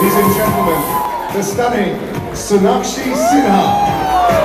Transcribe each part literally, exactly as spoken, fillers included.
Ladies and gentlemen, the stunning Sonakshi Sinha.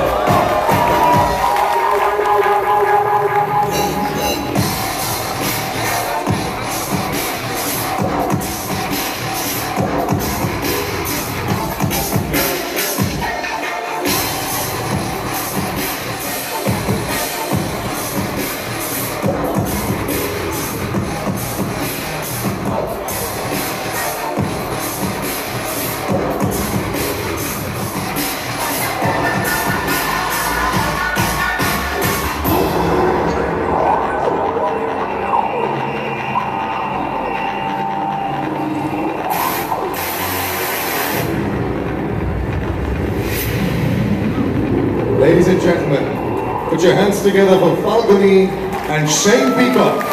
Ladies and gentlemen, put your hands together for Falguni and Shane Peacock.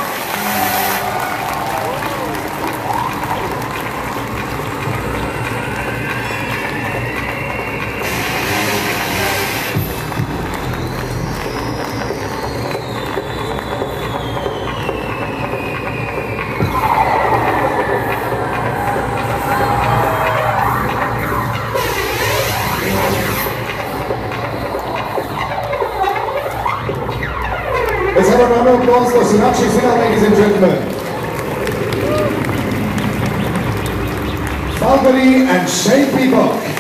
Let's have a round of applause for Sonakshi Sinha, ladies and gentlemen. Falguni and Shane Peacock.